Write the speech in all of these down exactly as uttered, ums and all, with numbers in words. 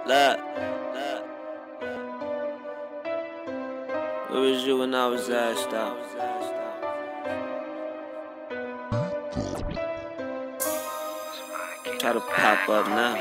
Look, where was you when I was asked out? Try to pop up now.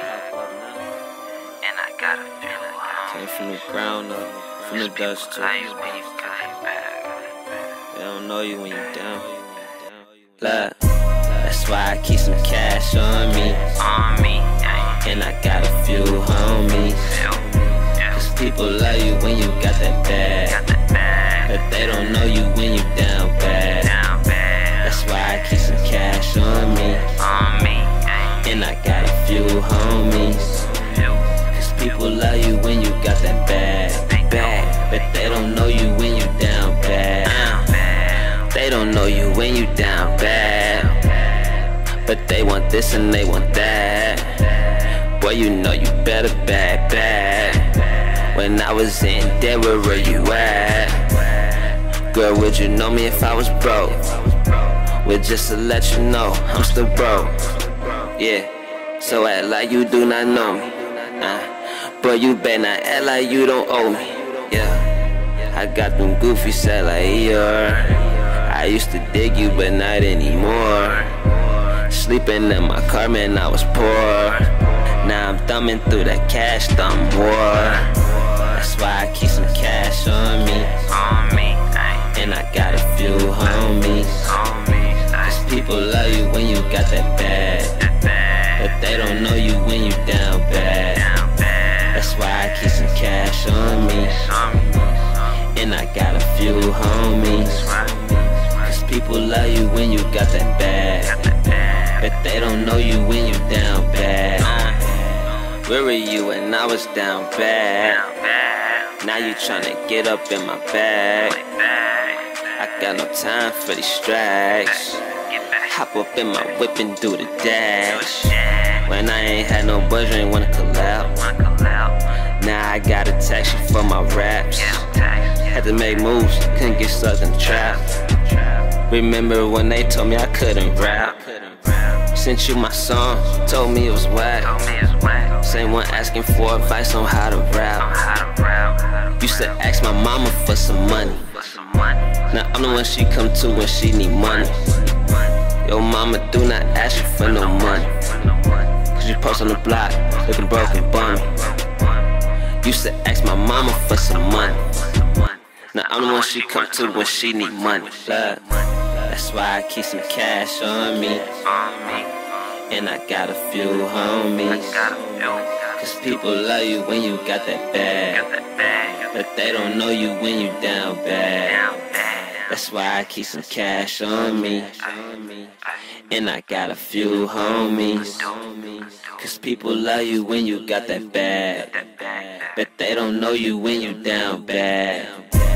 And I got a feeling. Came from the ground up, from the dust too. Like you beef came back. They don't know you when you down. Look, that's why I keep some cash on me. On me, And I got a few homies. Cause people love you when you got that bag. got that bag. But they don't know you when you down bad. Down bad. That's why I keep some cash on me. On me, And I got a few homies. Cause people love you when you got that bag. Bag. But they don't know you when you down bad. They don't know you when you down bad. But they want this and they want that. Boy, you know you better bad, bad. When I was in there, where were you at? Girl, would you know me if I was broke? Well, just to let you know, I'm still broke. Yeah, so act like you do not know me. uh, But you better not act like you don't owe me. Yeah, I got them goofy set like yeah. I used to dig you, but not anymore. Sleeping in my car, man, I was poor. Now I'm thumbing through that cash, thumb war. That's why I keep some cash on me. On me, And I got a few homies. on me, Cause people love you when you got that bag. But they don't know you when you down bad. down bad. That's why I keep some cash on me. And I got a few homies. Cause people love you when you got that bag. But they don't know you when you down bad. Where were you when I was down bad? Down bad. Now you tryna get up in my bag. I got no time for these strikes. Get back. Hop up in my whip and do the dash. When I ain't had no budget, ain't wanna collab. Wanna collab? Now I got a taxi for my raps. Yeah, tax. Had to make moves, couldn't get stuck in the trap. Remember when they told me I couldn't rap? Sent you my song, told me it was whack. Told me it's whack. Same one asking for advice on how to rap. How to rap. Used to ask my mama for some money. For some money. Now I'm the one she come to when she need money. Yo mama, do not ask you for no money. Cause you post on the block, looking broke and bummy. Used to ask my mama for some money. Now I'm the one she come to when she need money. Look, that's why I keep some cash on me. On me. And I got a few homies. Got a few. Cause people love you when you got that bag. Got that bag. But they don't know you when you down bad. Down bad. That's why I keep some cash on me. And I got a few homies. Cause people love you when you got that bag. But they don't know you when you down bad.